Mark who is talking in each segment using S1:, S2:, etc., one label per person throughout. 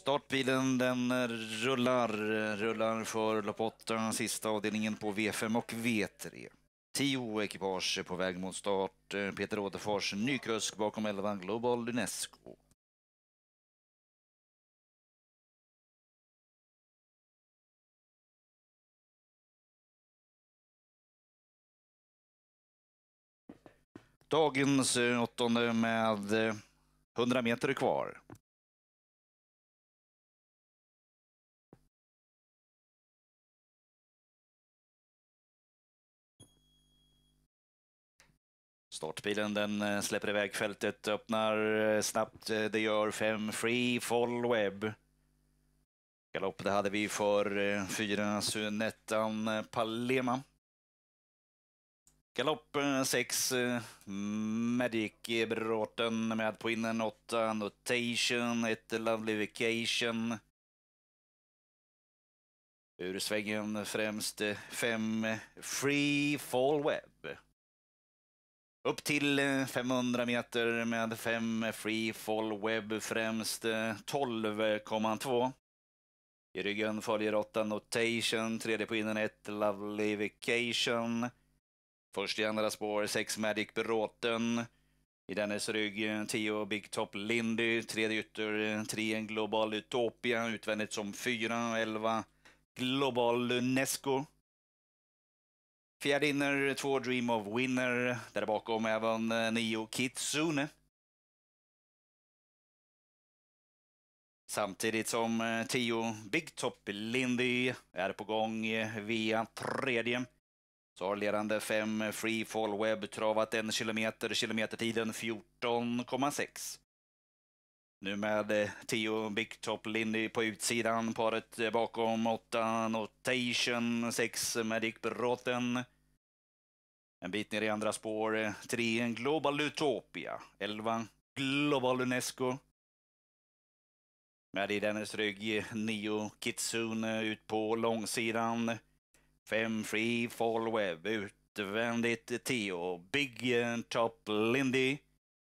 S1: Startbilen den rullar för lopp 8, sista avdelningen på V5 och V3. 10 ekipage på väg mot start. Peter Återfors, ny kusk bakom 11 Global Unesco. Dagens 8:e med 100 meter kvar. Startbilen den släpper iväg fältet, öppnar snabbt. Det gör 5 Free Fall Web. Galopp det hade vi för 4 Sunettan Palema. Galopp 6 Magic Bråten med på innen 8 Notation, 1 Lovely Vacation. Ur svängen främst 5 Free Fall Web. Upp till 500 meter med 5 Free Fall Web främst 12,2. I ryggen följer 8 Notation, tredje på innen 1 Lovely Vacation. Först i andra spår 6 Magic Bråten. I dennes rygg 10 Big Top Lindy, tredje ytter 3 Global Utopia, utvändigt som 4 11 Global Unesco. Fjärde inner 2 Dream of Winner, där bakom även 9 Kitsune. Samtidigt som 10 Big Top Lindy är på gång via tredje. Så har ledande 5 Free Fall Web travat 1 kilometer, kilometertiden 14,6. Nu med 10 Big Top Lindy på utsidan, paret bakom 8 Notation, 6 Magic Bråten. En bit ner i andra spår 3 Global Utopia, 11 Global Unesco. Med i dennes rygg 9 Kitsune ut på långsidan. 5 Free Fall Web utvändigt 10 Big Top Lindy.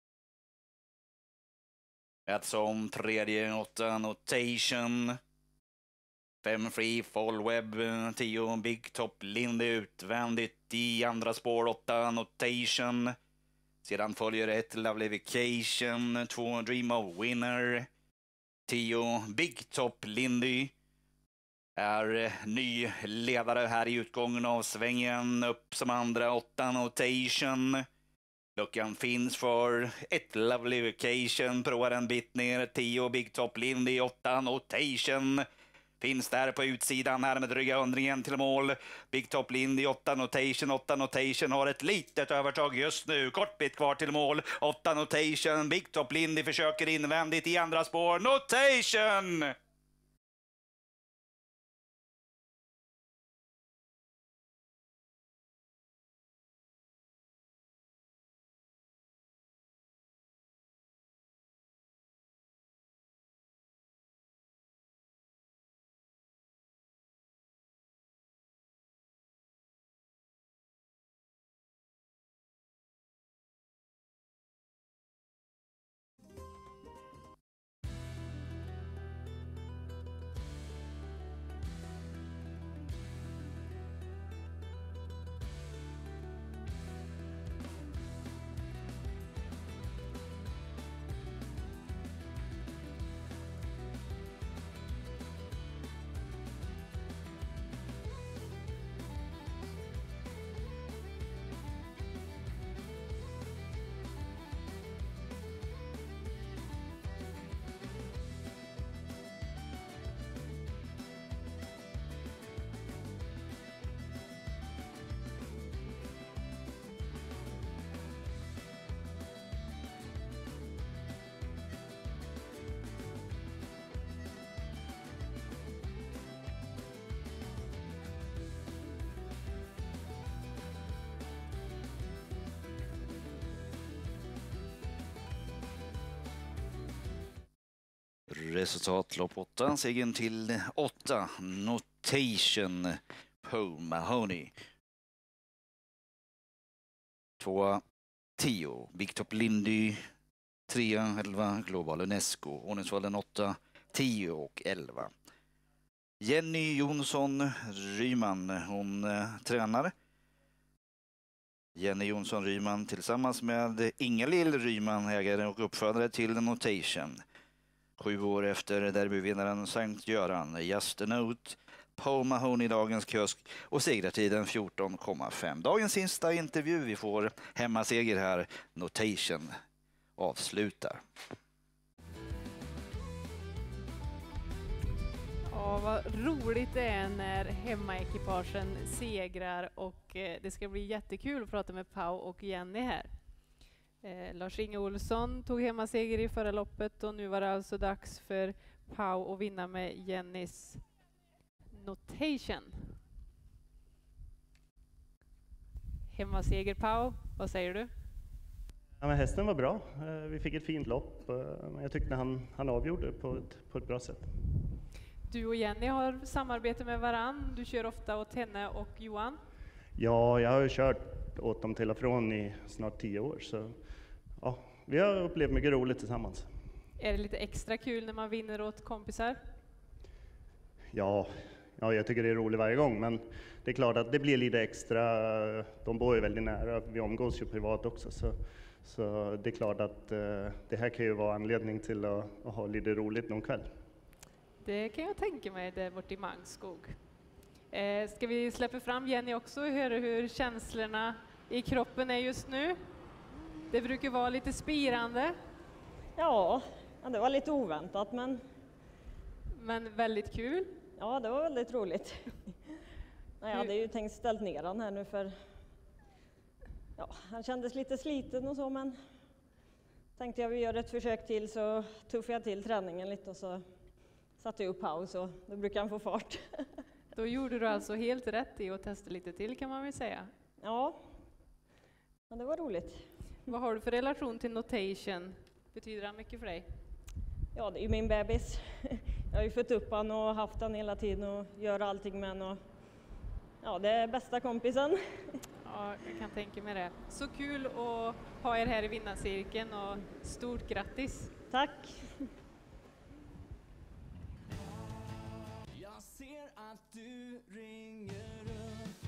S1: Ett som tredje 8 Notation. 5 Free Fall Web, 10 Big Top Lindy utvändigt i andra spår 8 Notation. Sedan följer 1 Lovely Vacation, 2 Dream of Winner. 10 Big Top Lindy är ny ledare här i utgången av svängen. Upp som andra 8 Notation. Luckan finns för 1 Lovely Vacation, provar en bit ner 10 Big Top Lindy, 8 Notation. Finns där på utsidan här med dryga undringen till mål. Big Top Lindy, 8 Notation. 8 Notation har ett litet övertag just nu. Kort bit kvar till mål. 8 Notation. Big Top Lindy försöker invändigt i andra spår. Notation! Resultat lopp 8, segern till 8 Notation på Mahoney. 2 10 Big Top Lindy, 3 11 Global Unesco, ordningsvallen 8 10 och 11. Jenny Jonsson Ryman, hon tränar. Jenny Jonsson Ryman tillsammans med Inga-Lill Ryman, ägare och uppfödare till Notation. 7 år efter derbyvinnaren Sankt Göran, Just a Note, Paul Mahoney i dagens kusk och segertiden 14,5. Dagens sista intervju, vi får hemmaseger här, Notation avslutar.
S2: Ja, vad roligt det är när hemmaekipagen segrar och det ska bli jättekul att prata med Pau och Jenny här. Lars-Inge Olsson tog hemmaseger i förra loppet och nu var det alltså dags för Pau att vinna med Jennys Notation. Hemmaseger Pau, vad säger du?
S3: Ja, men hästen var bra. Vi fick ett fint lopp. Jag tyckte han avgjorde på ett bra sätt.
S2: Du och Jenny har samarbete med varann. Du kör ofta åt henne och Johan.
S3: Ja, jag har ju kört åt dem till och från i snart 10 år. Så ja, vi har upplevt mycket roligt tillsammans.
S2: Är det lite extra kul när man vinner åt kompisar?
S3: Ja, jag tycker det är roligt varje gång. Men det är klart att det blir lite extra. De bor ju väldigt nära. Vi omgås ju privat också. Så det är klart att det här kan ju vara anledning till att ha lite roligt någon kväll.
S2: Det kan jag tänka mig där borta i Mangskog. Ska vi släppa fram Jenny också och höra hur känslorna i kroppen är just nu? Det brukar vara lite spirande.
S4: Ja, det var lite oväntat
S2: Men väldigt kul.
S4: ja, det var väldigt roligt. Jag hade ju tänkt ställt ner han här nu för han kändes lite sliten och så, men tänkte jag vi gör ett försök till, så tuffade jag till träningen lite och så satte jag upp paus och då brukar han få fart.
S2: Då gjorde du alltså helt rätt i att testa lite till, kan man väl säga.
S4: Ja, det var roligt.
S2: Vad har du för relation till Notation? Betyder han mycket för dig?
S4: Ja, det är ju min bebis. Jag har ju fått upp han och haft han hela tiden och gör allting med han. Och ja, det är bästa kompisen.
S2: Ja, jag kan tänka mig det. Så kul att ha er här i vinnarcirkeln och stort grattis!
S4: Tack!
S5: Jag ser att du ringer upp.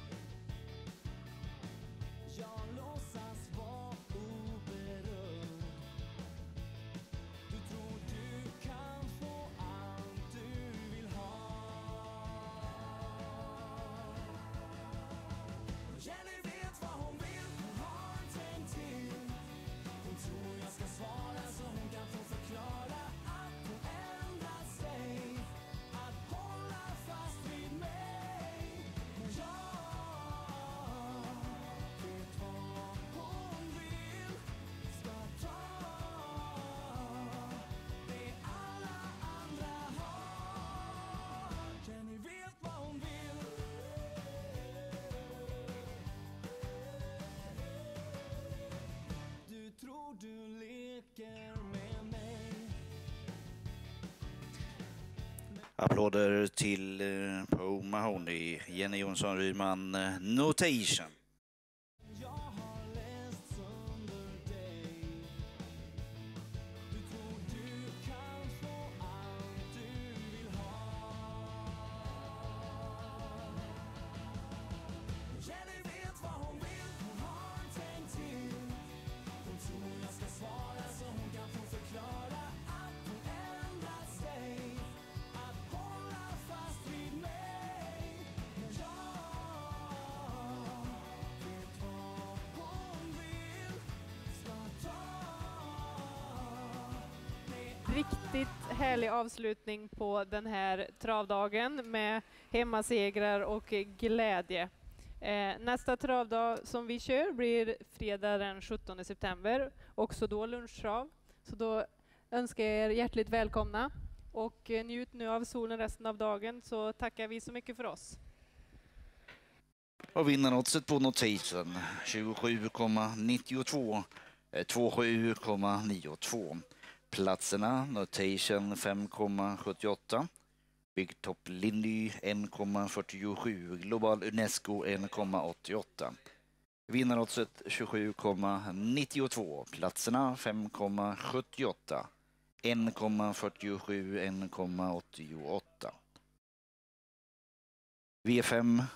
S5: Jag låtsas vara oberörd. Du tror du kan få allt du vill ha. Jenny vet vad hon vill, hon har tänkt till. Hon tror jag ska svara så hon kan få förklara att hon ändrat sig. Att hålla fast vid mig. Men jag vet vad hon vill. Ska ta det alla andra har. Jenny vet vad hon vill. Du tror du leker med mig.
S1: Applåder till Paul Mahoney, Jenny Jonsson Ryman, Notation.
S5: Jag har läst sönder dig. Du tror du kan få allt du vill ha. Jenny vet vad hon vill, hon har tänkt till. Hon tror jag ska svara så hon kan få förklara att hon ändrat sig. Att hålla fast vid mig. Men jag vet vad hon vill. Ska ta det.
S2: Riktigt härlig avslutning på den här travdagen med hemmasegrar och glädje. Nästa travdag som vi kör blir fredag den 17 september, också då lunchtrav. Så då önskar jag er hjärtligt välkomna och njut nu av solen resten av dagen, så tackar vi så mycket för oss.
S1: Och vinnarnoddset på Notation 27,92, 27,92. Platserna Notation 5,78, Big Top Lindy 1,47, Global Unesco 1,88. Vinnarnoddset 27,92, platserna 5,78, 1,47, 1,88. V5